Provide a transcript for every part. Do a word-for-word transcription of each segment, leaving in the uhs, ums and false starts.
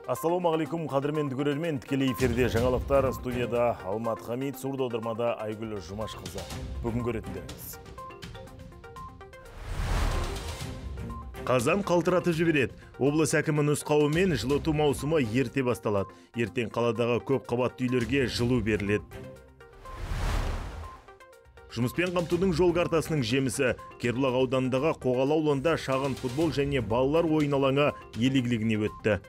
Ассалаумағалейкум, қадірменді көрермен, тікелей эфирде жаңалықтар, студияда Алмат Хамид, сурда отырмада Айгүл Жұмашқызы. Бүгін көретіндеріңіз. Қазан қалтыратып жібереді. Облыс әкімі нұсқауымен жылыту маусымы ерте басталады. Ертең қаладағы көп қабатты үйлерге жылу беріледі. Жұмыспен қамтудың жол картасының жемісі Кербұлақ ауданындағы Қоғалы ауылында шағын футбол және балалар ойын алаңы ел игілігіне өтті.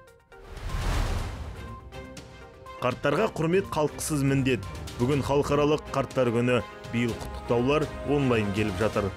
Қарттарға құрмет қалқысыз міндет. Бүгін халықаралық қарттар күні. Биыл құттықтаулар онлайн келіп жатыр.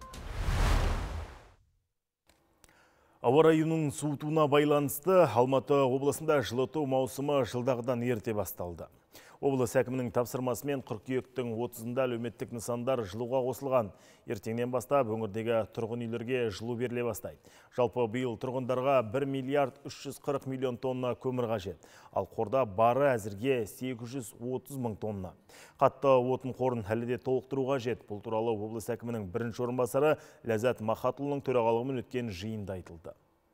Ауа райының суытуына байланысты Алматы облысында жылыту маусымы жылдағыдан ерте басталды. Облыс әкімінің тапсырмасымен қыркүйектің отызында әлеуметтік нысандар жылуға қосылған. Ертеңнен бастап өңірдегі тұрғын үйлерге жылу беріле бастайды. Жалпы биыл тұрғындарға бір миллиард үш жүз қырық миллион тонна көмір қажет. Ал қорда бары әзірге сегіз жүз отыз мың тонна. Қатты отын қорын әлі де толықтыру қажет. Бұл туралы облыс әкімінің бірінші орынбасары Ләззат Махатұлының төрағалығымен өткен жиында айтылды.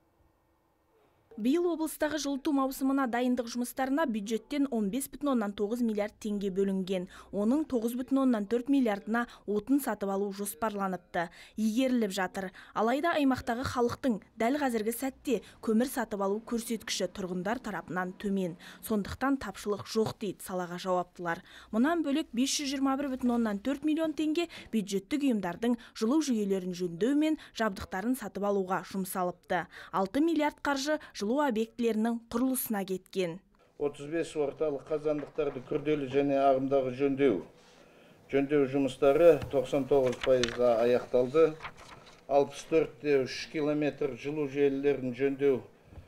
Биыл облыстағы жылыту маусымына дайындық жұмыстарына бюджеттен он бес бүтін оннан тоғыз миллиард теңге бөлінген. Оның тоғыз бүтін оннан төрт миллиардына отын сатып алу жоспарланыпты. Игеріліп жатыр. Алайда аймақтағы халықтың дәл қазіргі сәтте көмір сатып алу көрсеткіші тұрғындар тарапынан төмен. Сондықтан тапшылық жоқ дейді салаға жауаптылар. Мұнан бөлек бес жүз жиырма бір бүтін оннан төрт миллион теңге бюджеттік ұйымдардың жылу жүйелерін жөндеу мен жабдықтарын сатып алуға жұмсалыпты. алты миллиард қаржы жылу объектілерінің құрылысына кеткен. отыз бес орталық қазандықтарды күрделі және ағымдағы жөндеу. Жөндеу жұмыстары тоқсан тоғыз пайызға аяқталды. алпыс төрт те үш километр жылу желілерін жөндеу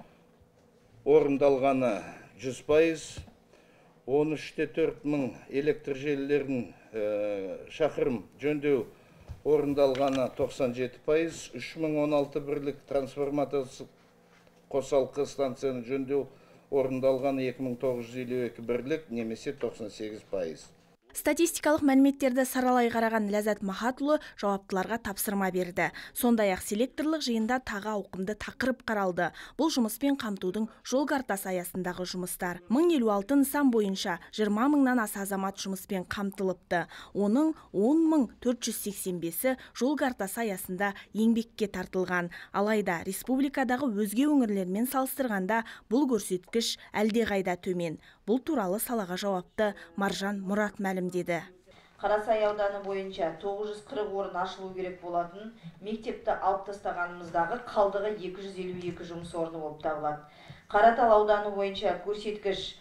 орындалғаны жүз пайыз. он үш те төрт мың электр желілерін шақырым жөндеу орындалғаны тоқсан жеті пайыз. үш мың он алты бірлік трансформаторсы қосалқы станцияны жөндеу орындалған екі мың тоғыз жүз елу екі бірлік, немесе тоқсан сегіз пайыз. Статистикалық мәліметтерді саралай қараған Ләззат Махатұлы жауаптыларға тапсырма берді. Сондай-ақ селекторлық жиында тағы ауқымды тақырып қаралды. Бұл жұмыспен қамтудың жол картасы аясындағы жұмыстар. мың елу алты нысан бойынша жиырма мыңнан аса азамат жұмыспен қамтылыпты. Оның он мың төрт жүз сексен бесі жол картасы аясында еңбекке тартылған. Алайда республикадағы өзге өңірлермен салыстырғанда бұл көрсеткіш әлдеқайда төмен. Бұл туралы салаға жауапты Маржан Мұрат мәлімдеді. Қарасай ауданы бойынша тоғыз жүз қырық орын ашылу керек болатын, мектепті алып тастағанымыздағы қалдығы екі жүз елу екі жұмыс орны болып табылады. Қаратал ауданы бойынша көрсеткіш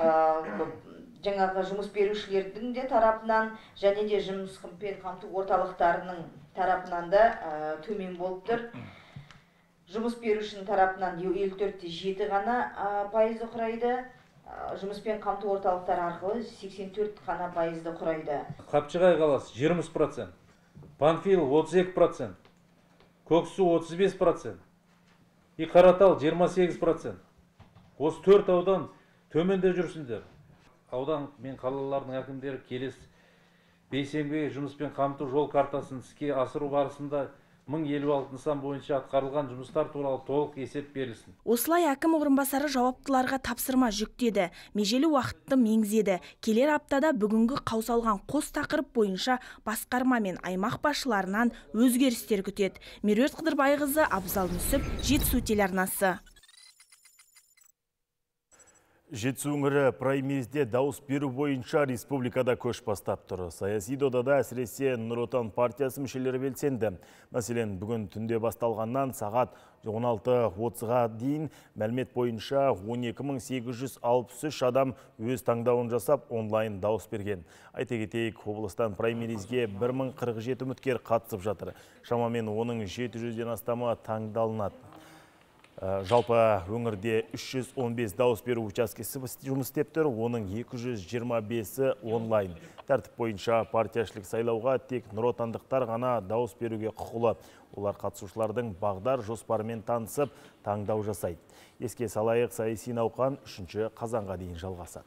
жаңағы жұмыс берушілердің де тарапынан және де жұмыспен қамту орталықтарының тарапынан да төмен болып тұр. Жұмыс берушінің тарапынан елу төрт те жеті ғана пайызды құрайды. Жұмыспен қамту орталықтар арқылы сексен төрт қана пайызды құрайды. Қапшығай қаласы жиырма процент, Панфилов отыз екі процент, Көксу отыз бес процент, и Қаратал жиырма сегіз процент. Осы төрт аудан төменде жүрсіңдер. Аудан мен қалалардың әкімдері келесі бейсенбіге жұмыспен қамту жол картасын іске асыру барысында мың елу алты нысан бойынша атқарылған жұмыстар туралы толық есеп берілсін. Осылай әкім орынбасары жауаптыларға тапсырма жүктеді. Межелі уақытты меңзеді. Келер аптада бүгінгі қаузалған қос тақырып бойынша басқарма мен аймақ басшыларынан өзгерістер күтеді. Меруерт Қыдырбайқызы, Абзал Нүсіп, Жетісу телеарнасы. Жетісу өңірі праймеризде дауыс беру бойынша республикада көш бастап тұр. Саяси додада әсіресе Нұр Отан партиясы мүшелері белсенді. Мәселен, бүгін түнде басталғаннан сағат он алты отызға дейін мәлімет бойынша он екі мың сегіз жүз алпыс үш адам өз таңдауын жасап онлайн дауыс берген. Айта кетейік, облыстан праймеризге бір мың қырық жеті үміткер қатысып жатыр. Шамамен оның жеті жүзден астамы таңдалынады. Жалпы өңірде үш жүз он бес дауыс беру учаскесі жұмыс істеп тұр, оның екі жүз жиырма бесі онлайн. Тәртіп бойынша партияшылық сайлауға тек нұротандықтар ғана дауыс беруге құқылы. Олар қатысушылардың бағдар жоспарымен танысып, таңдау жасайды. Еске салайық, саяси науқан үшінші қазанға дейін жалғасады.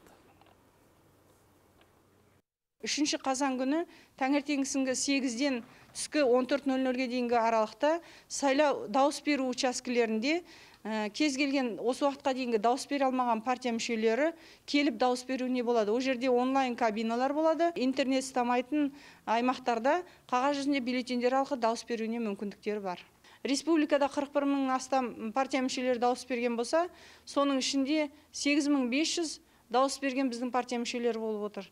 үшінші қазан күні таңертеңгісінгі сегізден түскі он төрт нөл нөлге дейінгі аралықта сайлау дауыс беру учаскелерінде кез келген осы уақытқа дейінгі дауыс бере алмаған партия мүшелері келіп дауыс беруіне болады. Ол жерде онлайн кабиналар болады. Интернет ұстамайтын аймақтарда қағаз жүзінде бюллетендер арқылы дауыс беруіне мүмкіндіктері бар. Республикада қырық бір мың астам партия мүшелері дауыс берген болса, соның ішінде сегіз мың бес жүз дауыс берген біздің партия мүшелері болып отыр.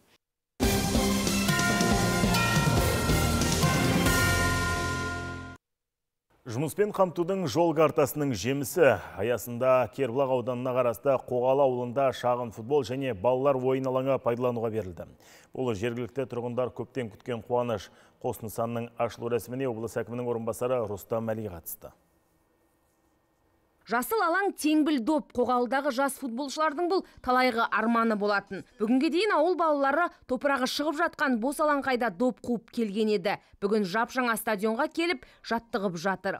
Жұмыспен қамтудың жол картасының жемісі аясында Кербұлақ ауданына қарасты Қоғалы ауылында шағын футбол және балалар ойын алаңы пайдалануға берілді. Бұл жергілікті тұрғындар көптен күткен қуаныш. Қос нысанның ашылу рәсіміне облыс әкімінің орынбасары Рустам Мәли қатысты. Жасыл алаң теңбіл доп. Қоғалыдағы жас футболшылардың бұл талайғы арманы болатын. Бүгінге дейін ауыл балалары топырағы шығып жатқан бос алаңқайда доп қуып келген еді. Бүгін жап-жаңа стадионға келіп жаттығып жатыр.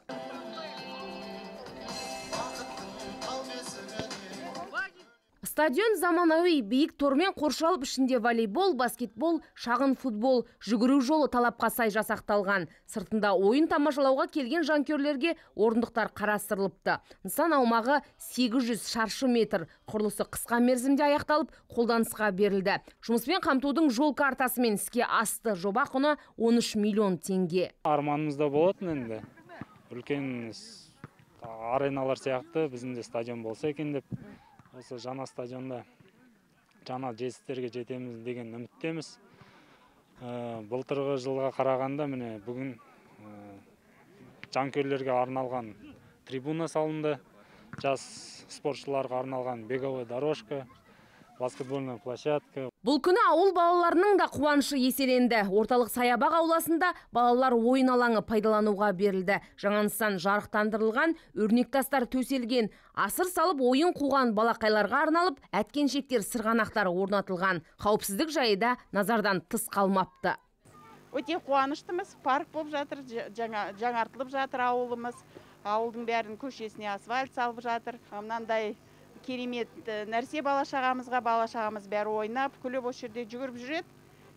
Стадион заманауи, биік тормен қоршалып, ішінде волейбол, баскетбол, шағын футбол, жүгіру жолы талапқа сай жасақталған. Сыртында ойын тамашалауға келген жанкүйерлерге орындықтар қарастырылыпты. Нысан аумағы сегіз жүз шаршы метр. Құрылысы қысқа мерзімде аяқталып, қолданысқа берілді. Жұмыспен қамтудың жол картасымен іске асты. Жоба құны он үш миллион теңге. Арманымызда болатын енді. Үлкен ареналар сияқты біздің де стадион болса екен деп. Осы жаңа стадионда жаңа жетістіктерге жетеміз деген үміттеміз. Былтырғы жылға қарағанда міне бүгін жанкүйерлерге арналған трибуна салынды. Жас спортшыларға арналған беговая дорожка, баскетбольная площадка. Бұл күні ауыл балаларының да қуанышы еселенді. Орталық саябақ ауласында балалар ойын алаңы пайдалануға берілді. Жаңа нысан жарықтандырылған, өрнек тастар төселген, асыр салып ойын қуған балақайларға арналып, әткеншектер, сырғанақтар орнатылған. Қауіпсіздік жайы да назардан тыс қалмапты. Өте қуаныштымыз, парк болып жатыр, жаңартылып жатыр ауылымыз. Ауылдың бәрін көшесіне асфальт салып жатыр. Мынандай керемет нәрсе бала-шағамызға, бала-шағамыз бәрі ойнап, күліп осы жерде жүгіріп жүреді.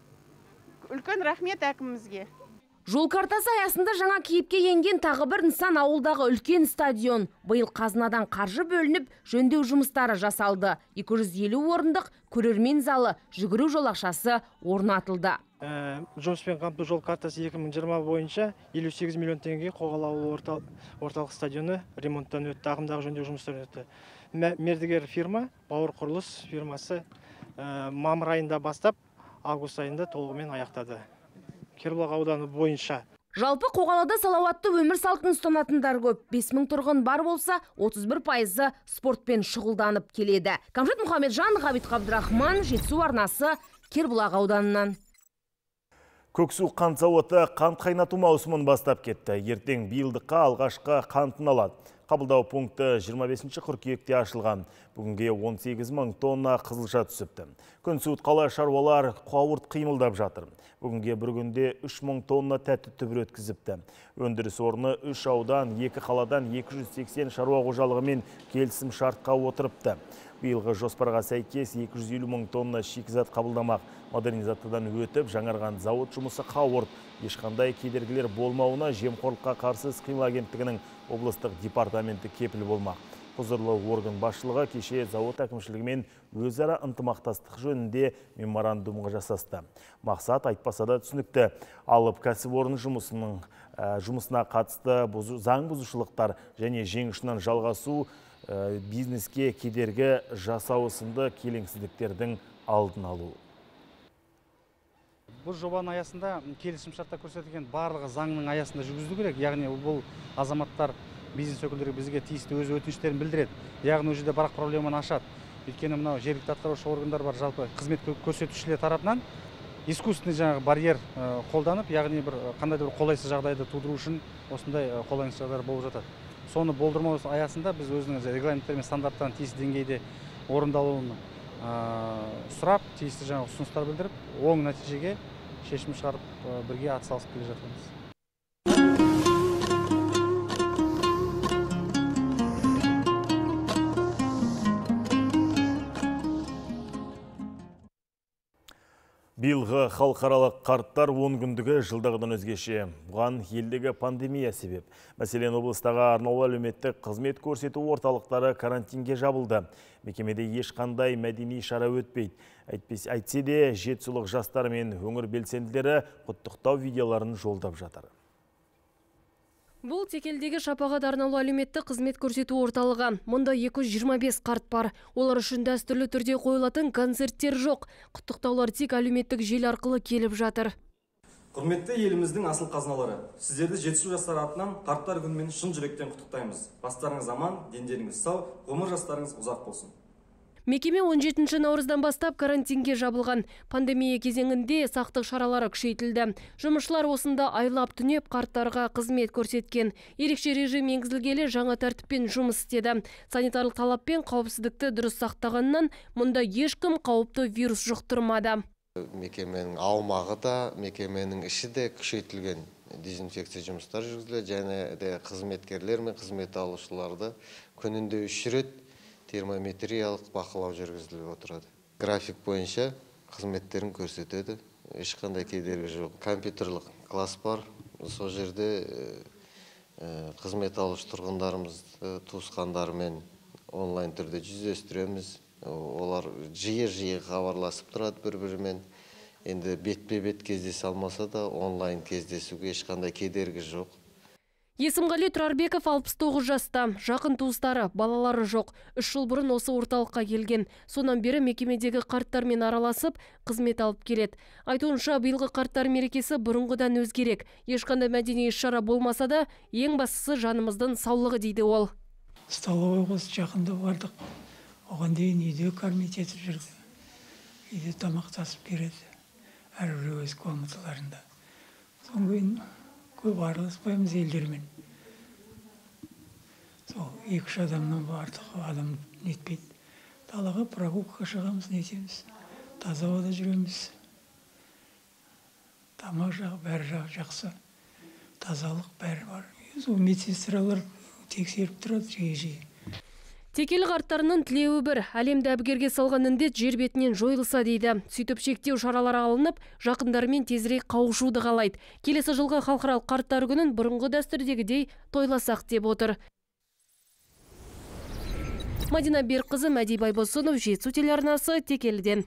Үлкен рахмет әкімімізге. Жол картасы аясында жаңа кейіпке енген тағы бір нысан ауылдағы үлкен стадион. Биыл қазынадан қаржы бөлініп, жөндеу жұмыстары жасалды. екі жүз елу орындық көрермен залы, жүгіру жолақшасы орнатылды. Жұмыспен қамту жол картасы екі мың жиырма бойынша елу сегіз миллион теңге Қоғалы ауылы орталық стадионы ремонттан өтті, ағымдағы жөндеу жұмыстары өтті. Мердігер фирма, Бауыр құрылыс фирмасы мамыр айында бастап, август айында толығымен аяқтады. Кербұлақ ауданы бойынша. Жалпы Қоғалыда салауатты өмір салтын ұстанатындар көп. бес мың тұрғын бар болса, отыз бір пайызы спортпен шұғылданып келеді. Камшат Мұхамеджан, Ғабит Қабдырахман, Жетісу арнасы, Кербұлақ ауданынан. Көксу қант зауыты қант қайнату маусымын бастап кетті. Ертең биылдыққа алғашқы қантын алады. Қабылдау пункті жиырма бесінші қыркүйекте ашылған. Бүгінге он сегіз мың тонна қызылша түсіпті. Күн суытқалы шаруалар қауырт қимылдап жатыр. Бүгінге бір күнде үш мың тонна тәтті түбір өткізіпті. Өндіріс орны үш аудан, екі қаладан екі жүз сексен шаруа қожалығымен келісім шартқа отырыпты. Биылғы жоспарға сәйкес екі жүз елу мың тонна шикізат қабылдамақ. Модернизациядан өтіп, жаңарған зауыт жұмысы қауырт. Ешқандай кедергілер болмауына жемқорлыққа қарсы іс-қимыл агенттігінің облыстық департаменті кепіл болмақ. Құзырлы орган басшылығы кеше зауыт әкімшілігімен өзара ынтымақтастық жөнінде меморандумға жасасты. Мақсат айтпаса да түсінікті. Алып кәсіпорын жұмысының жұмысына қатысты заң бұзушылықтар және жеңішінен жалғасу бизнеске кедергі жасау сынды келеңсіздіктердің алдын алу. Бұл жобаның аясында келісім шартта көрсетілген барлығы заңның аясында жүргізілу керек. Яғни бұл азаматтар, бизнес өкілдері бізге тиісті өз өтініштерін білдіреді. Яғни ол жерде барлық проблеманы ашады. Өйткені мынау жергілікті атқарушы органдар бар, жалпы қызмет көрсетушілер тарапынан искусственный жаңағы барьер қолданып, яғни бір қандай да бір қолайсыз жағдайды тудыру үшін осындай қолайсыз жағдайлар болып жатады. Соны болдырмау аясында біз өзінің регламенттер мен стандарттарын тиісті деңгейде орындалуын сұрап, тиісті жаңа ұсыныстар білдіріп, оң нәтижеге шешім шығарып бірге атсалысып келе жатырмыз. Биылғы халықаралық қарттар он күндігі жылдағыдан өзгеше. Бұған елдегі пандемия себеп. Мәселен, облыстағы арнаулы әлеуметтік қызмет көрсету орталықтары карантинге жабылды. Мекемеде ешқандай мәдени шара өтпейді. Әйтсе де жетісулық жастар мен өңір белсенділері құттықтау видеоларын жолдап жатыр. Бұл Текелдегі Шапағат арнаулы әлеуметтік қызмет көрсету орталығы. Мұнда екі жүз жиырма бес қарт бар. Олар үшін дәстүрлі түрде қойылатын концерттер жоқ. Құттықтаулар тек әлеуметтік желі арқылы келіп жатыр. Құрметті еліміздің асыл қазыналары, сіздерді жетісу жастар атынан қарттар күнімен шын жүректен құттықтаймыз. Бастарыңыз аман, дендеріңіз сау, ғұмыр жастарыңыз ұзақ болсын. Мекеме он жетінші наурыздан бастап карантинге жабылған. Пандемия кезеңінде сақтық шаралары күшейтілді. Жұмысшылар осында айлап түнеп қарттарға қызмет көрсеткен. Ерекше режим енгізілгелі жаңа тәртіппен жұмыс істеді. Санитарлық талап пен қауіпсіздікті дұрыс сақтағаннан мұнда ешкім қауіпті вирус жұқтырмады. Мекеменің аумағы да, мекеменің іші де күшейтілген. Дезинфекция жұмыстар жүргізіледі, және де қызметкерлер мен қызмет алушыларды күнінде үш рет термометриялық бақылау жүргізіліп отырады. График бойынша қызметтерін көрсетеді. Ешқандай кедергі жоқ. Компьютерлік класс бар. Сол жерде қызмет алушы тұрғындарымызды туысқандарымен онлайн түрде жүздестіреміз. Олар жиі-жиі хабарласып тұрады бір-бірімен. Енді бетпе-бет кездесе алмаса да онлайн кездесуге ешқандай кедергі жоқ. Есімғали Тұрарбеков алпыс тоғыз жаста, жақын туыстары, балалары жоқ. Үш жыл бұрын осы орталыққа келген. Сонан бері мекемедегі қарттармен араласып, қызмет алып келеді. Айтуынша, биылғы қарттар мерекесі бұрынғыдан өзгерек. Ешқандай мәдени іс-шара болмаса да, ең бастысы жанымыздың саулығы дейді ол. Столовой қос жақында бардық. Оған дейін үйде кормить етіп жүрді. Үйде тамақтасып береді. Әрбір өз комнаталарында. Соң кейін көп араласпаймыз елдермен. Сол екі-үш адамнан бардық, адам нетпейді. Далаға прогулка шығамыз, нетеміз. Таза ауада жүреміз. Тамақ жағы, бәрі жағы жақсы. Тазалық бәрі бар. Сол медсестралар тексеріп тұрады жиі-жиі. Текелі қарттарының тілеуі бір, әлемді әбігерге салған індет жер бетінен жойылса дейді. Сөйтіп шектеу шаралары алынып, жақындармен тезірек қауышуды қалайды. Келесі жылғы халықаралық қарттар күнін бұрынғы дәстүрдегідей тойласақ деп отыр. Мадина Берқызы, Мәди Байбосынов, Жетісу телеарнасы, Текеліден.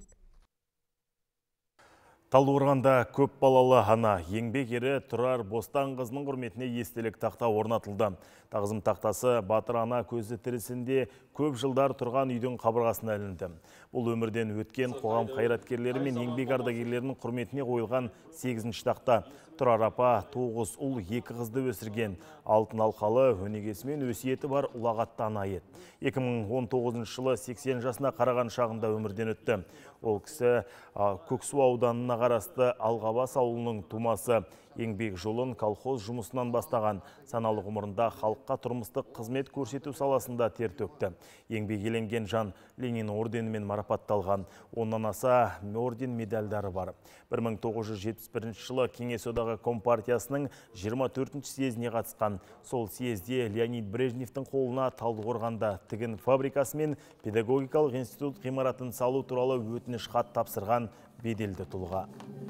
Талдықорғанда көп балалы ана еңбек ері Тұрар Бостанқызының құрметіне естелік тақта орнатылды. Тағзым тақтасы Батыр ана көзі тірісінде көп жылдар тұрған үйдің қабырғасына ілінді. Бұл өмірден өткен қоғам қайраткерлері мен еңбек ардагерлерінің құрметіне қойылған сегізінші тақта. Тұрар апа тоғыз ұл, екі қызды өсірген. Алтын алқалы, өнегесі мен өсиеті бар ұлағатты ана еді. екі мың он тоғызыншы жылы сексен жасына қараған шағында өмірден өтті. Ол кісі Көксу ауданына қарасты Алғабас ауылының тумасы. Еңбек жолын колхоз жұмысынан бастаған. Саналы ғұмырында халыққа тұрмыстық қызмет көрсету саласында тер төкті. Еңбек еленген жан Ленин орденімен марапатталған. Оннан аса орден медальдары бар. бір мың тоғыз жүз жетпіс бірінші жылы Кеңес одағы Компартиясының жиырма төртінші съезіне қатысқан. Сол съезде Леонид Брежневтің қолына Талдықорғанда тігін фабрикасы мен педагогикалық институт ғимаратын салу туралы өтініш хат тапсырған беделді тұлға.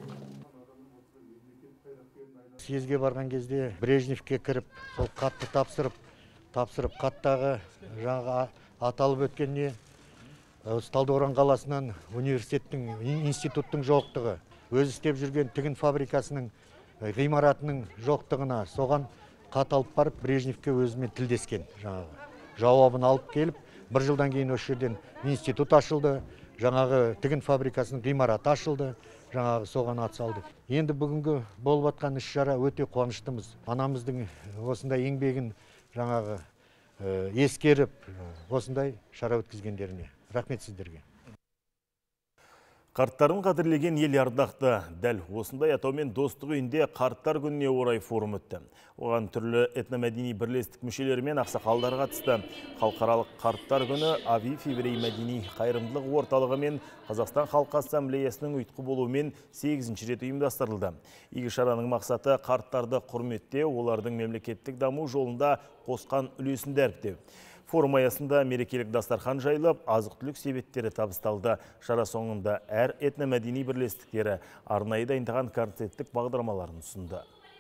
Съезге барған кезде Брежневке кіріп, сол қатты тапсырып, тапсырып қаттағы жаңа аталып өткеніне Талдықорған қаласынан университеттің, институттың жоқтығы, өз істеп жүрген тігін фабрикасының ғимаратының жоқтығына соған қат алып барып Брежневке өзімен тілдескен. Жаңағы жауабын алып келіп, бір жылдан кейін осы жерден институт ашылды, жаңағы тігін фабрикасының ғимараты ашылды. Жаңағы соған ат салды. Енді бүгінгі болып атқан іс-шара өте қуаныштымыз. Анамыздың осындай еңбегін жаңағы ескеріп, осындай шара өткізгендеріне. Рахмет сіздерге. Қарттарын қадірлеген ел ардақты. Дәл осындай атаумен достық үйінде қарттар күніне орай форум өтті. Оған түрлі этномәдени бірлестік мүшелері мен ақсақалдар қатысты. Халықаралық қарттар күні Авив еврей мәдени қайырымдылық орталығы мен Қазақстан Халқы Ассамблеясының ұйытқы болуымен сегізінші рет ұйымдастырылды. Игі шараның мақсаты қарттарды құрметтеу, олардың мемлекеттік даму жолында қосқан үлесін дәріптеу. Форум аясында мерекелік дастархан жайылып, азық-түлік себеттері табысталды. Шара соңында әр этномәдени бірлестіктері арнайы дайындаған концерттік бағдарламаларын ұсынды.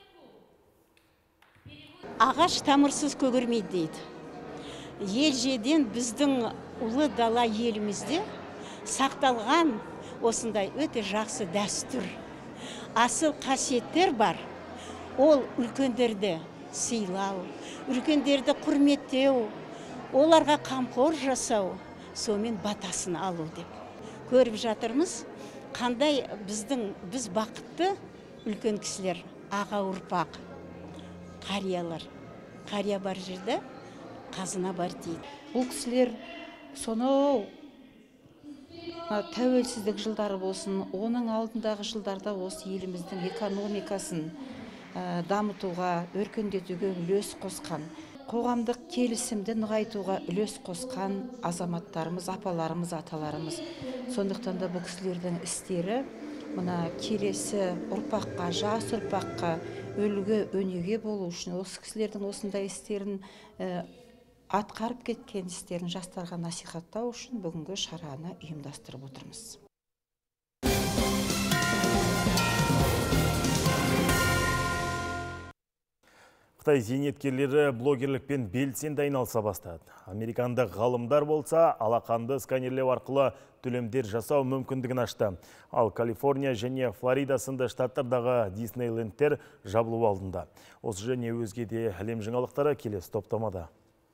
Ағаш тамырсыз көгермейді дейді. Елжеден біздің ұлы дала елімізде сақталған осындай өте жақсы дәстүр. Асыл қасиеттер бар. Ол үлкендерді сыйлау, үлкендерді құрметтеу, оларға қамқор жасау, сомен батасын алу деп. Көріп жатырмыз, қандай біздің біз бақытты үлкен кісілер, аға ұрпақ, қариялар. Қария бар жерде қазына бар дейді. Бұл кісілер сонау тәуелсіздік жылдары болсын, оның алдындағы жылдарда осы еліміздің экономикасын дамытуға, өркендетуге үлес қосқан, қоғамдық келісімді нығайтуға үлес қосқан азаматтарымыз, апаларымыз, аталарымыз. Сондықтан да бұл кісілердің істері мына келесі ұрпаққа, жас ұрпаққа үлгі өнеге болу үшін осы кісілердің осындай істерін атқарып кеткен істерін жастарға насихаттау үшін бүгінгі шараны ұйымдастырып отырмыз. Қытай зейнеткерлері блогерлікпен белсенді айналыса бастады. Американдық ғалымдар болса, алақанды сканерлеу арқылы төлемдер жасау мүмкіндігін ашты. Ал Калифорния және Флорида сынды штаттардағы Диснейлендтер жабылу алдында. Осы және өзге де әлем жаңалықтары келесі топтамада.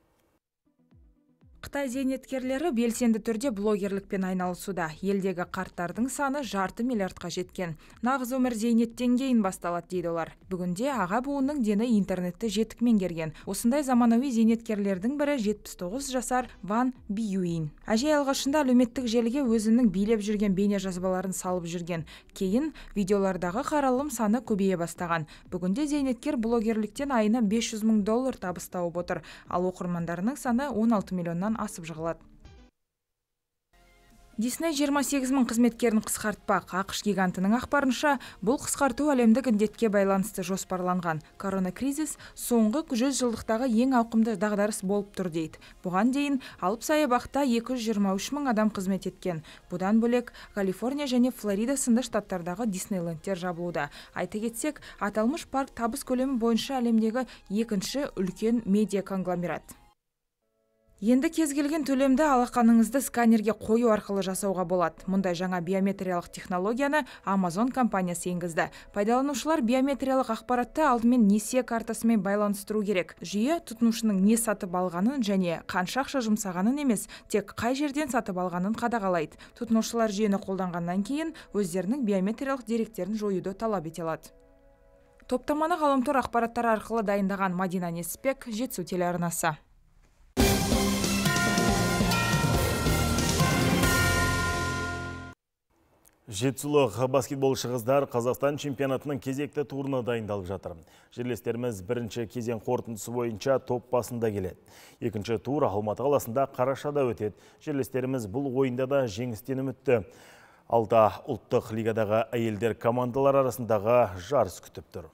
Қытай зейнеткерлері белсенді түрде блогерлікпен айналысуда. Елдегі қарттардың саны жарты миллиардқа жеткен. Нағыз өмір зейнеттен кейін басталады дейді олар. Бүгінде аға буынның дені интернетті жетік меңгерген. Осындай заманауи зейнеткерлердің бірі жетпіс тоғыз жасар Ван Биюин. Әжей алғашында әлеуметтік желіге өзінің билеп жүрген бейне жазбаларын салып жүрген. Кейін видеолардағы қаралым саны көбейе бастаған. Бүгінде зейнеткер блогерліктен айына бес жүз мың доллар табыс тауып отыр. Ал оқырмандарының саны он алты миллионнан асып жығылады. Дисней жиырма сегіз мың қызметкерін қысқартпақ. ақш гигантының ақпарынша, бұл қысқарту әлемдік індетке байланысты жоспарланған. Коронакризис соңғы жүз жылдықтағы ең ауқымды дағдарыс болып тұр дейді. Бұған дейін алып саябақта екі жүз жиырма үш мың адам қызмет еткен. Бұдан бөлек Калифорния және Флорида сынды штаттардағы Диснейлендтер жабылуда. Айта кетсек, аталмыш парк табыс көлемі бойынша әлемдегі екінші үлкен медиа конгломерат. Енді кез келген төлемді алақаныңызды сканерге қою арқылы жасауға болады. Мұндай жаңа биометриялық технологияны Amazon компаниясы енгізді. Пайдаланушылар биометриялық ақпаратты алдымен несие картасымен байланыстыру керек. Жүйе тұтынушының не сатып алғанын және қанша ақша жұмсағанын емес, тек қай жерден сатып алғанын қадағалайды. Тұтынушылар жүйені қолданғаннан кейін өздерінің биометриялық деректерін жоюды талап ете алады. Топтаманы ғаламтор ақпараттары арқылы дайындаған Мадина Несіпбек, Жетісу телеарнасы. Жетісулық баскетболшы қыздар Қазақстан чемпионатының кезекті турына дайындалып жатыр. Жерлестеріміз бірінші кезең қорытындысы бойынша топ басында келеді. Екінші тур Алматы қаласында қарашада өтеді. Жерлестеріміз бұл ойында да жеңістен үмітті. Алда ұлттық лигадағы әйелдер командалар арасындағы жарыс күтіп тұр.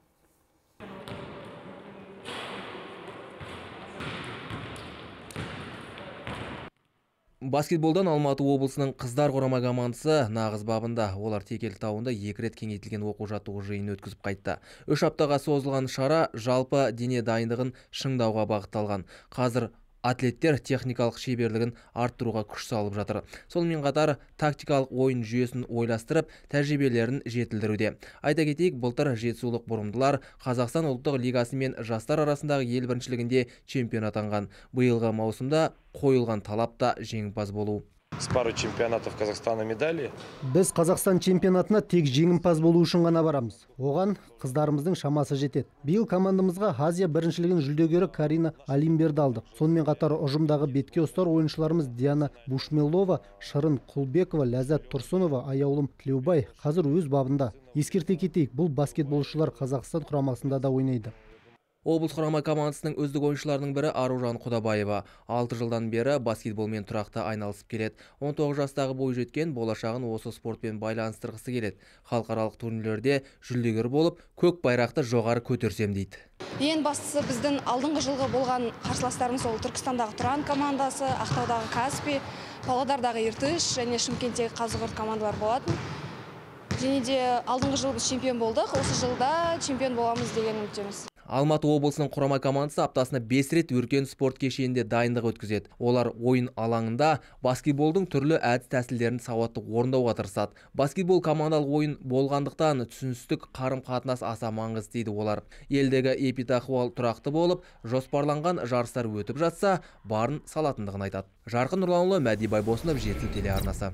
Баскетболдан Алматы облысының қыздар құрама командасы нағыз бабында. Олар Текел тауында екі рет кеңейтілген оқу-жаттығу жиынын өткізіп қайтты. Үш аптаға созылған шара жалпы дене дайындығын шыңдауға бағытталған. Қазір атлеттер техникалық шеберлігін арттыруға күш салып жатыр. Сонымен қатар тактикалық ойын жүйесін ойластырып, тәжірибелерін жетілдіруде. Айта кетейік, былтыр жетісулық бұрымдылар Қазақстан ұлттық лигасы мен жастар арасындағы ел біріншілігінде чемпион атанған. Биылғы маусымда қойылған талап та жеңімпаз болу. С пару чемпионатов Казахстана медали. Біз Қазақстан чемпионатына тек жеңімпаз болу үшін ғана барамыз. Оған қыздарымыздың шамасы жетеді. Биыл командамызға Азия біріншілігінің жүлдегері Карина Алимберді алдық. Сонымен қатар ұжымдағы бетке ұстар ойыншыларымыз Диана Бушмелова, Шырын Құлбекова, Ләззат Тұрсынова, Аяулым Тілеубай қазір өз бабында. Ескерте кетейік, бұл баскетболшылар Қазақстан құрамасында да ойнайды. Облыс құрама командасының үздік ойыншыларының бірі Аружан Құдабаева. алты жылдан бері баскетболмен тұрақты айналысып келеді. он тоғыз жастағы бойжеткен болашағын осы спортпен байланыстырғысы келеді. Халықаралық турнирлерде жүлдегер болып, көк байрақты жоғары көтерсем дейді. Ең бастысы біздің алдыңғы жылғы болған қарсыластарымыз ол Түркістандағы Тұран командасы, Ақтаудағы Каспий, Павлодардағы Иртыш және Шымкенттегі Қазығұрт командалар болатын. Және де алдыңғы жылы біз чемпион болдық, осы жылда чемпион боламыз деген үміттеміз. Алматы облысының құрама командасы аптасына бес рет Өркен спорт кешенінде дайындық өткізеді. Олар ойын алаңында баскетболдың түрлі әдіс тәсілдерін сауатты орындауға тырысады. Баскетбол командалық ойын болғандықтан түсіністік қарым-қатынас аса маңызды дейді олар. Елдегі эпидахуал тұрақты болып, жоспарланған жарыстар өтіп жатса, барын салатындығын айтады. Жарқын Нұрланұлы, Мәди Байбосынов, Жетісу телеарнасы.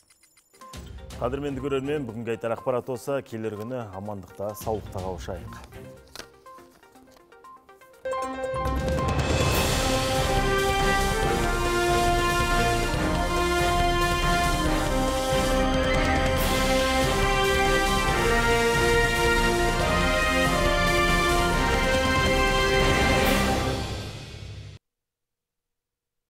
Қадірменді көрермен, бүгінгі айтар ақпарат осы, келер күні амандықта, саулықта қауышайық.